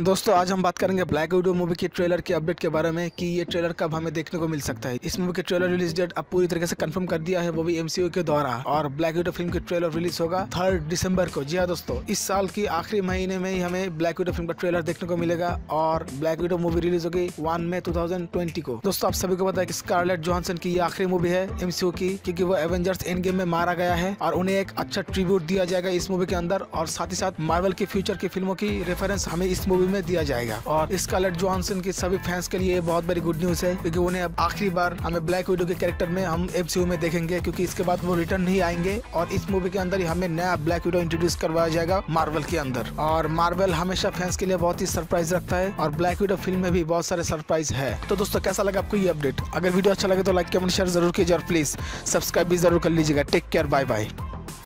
दोस्तों आज हम बात करेंगे ब्लैक विडो मूवी के ट्रेलर के अपडेट के बारे में कि ये ट्रेलर कब हमें देखने को मिल सकता है। इस मूवी के ट्रेलर रिलीज डेट अब पूरी तरीके से कंफर्म कर दिया है, वो भी एमसीयू के द्वारा। और ब्लैक विडो फिल्म की ट्रेलर रिलीज होगा 3 दिसंबर को। जी हाँ दोस्तों, इस साल की आखिरी महीने में ही हमें ब्लैक विडो फिल्म का ट्रेलर देखने को मिलेगा और ब्लैक विडो मूवी रिलीज होगी 1 मई 2020 को। दोस्तों आप सभी को पता है कि स्कारलेट जोहानसन की ये आखिरी मूवी है एमसीयू की, क्योंकि वो एवेंजर्स एंड गेम में मारा गया है और उन्हें एक अच्छा ट्रिब्यूट दिया जाएगा इस मूवी के अंदर। और साथ ही साथ मार्वल के फ्यूचर की फिल्मों की रेफरेंस हमें इस मूवी में दिया जाएगा। और स्कारलेट जोहानसन की सभी फैंस के लिए ये बहुत बड़ी गुड न्यूज है, क्योंकि उन्हें अब आखिरी बार हमें ब्लैक विडो के कैरेक्टर में हम एमसीयू में देखेंगे, क्योंकि इसके बाद वो रिटर्न नहीं आएंगे। और इस मूवी के अंदर ही हमें नया ब्लैक विडो इंट्रोड्यूस करवाया जाएगा मार्वल के अंदर। और मार्वल हमेशा फैंस के लिए बहुत ही सरप्राइज रखता है और ब्लैक विडो फिल्म में भी बहुत सारे सरप्राइज है। तो दोस्तों कैसा लगा आपको ये अपडेट? अगर वीडियो अच्छा लगे तो लाइक कमेंट शेयर जरूर कीजिए और प्लीज सब्सक्राइब भी जरूर कर लीजिएगा। Take care, bye bye.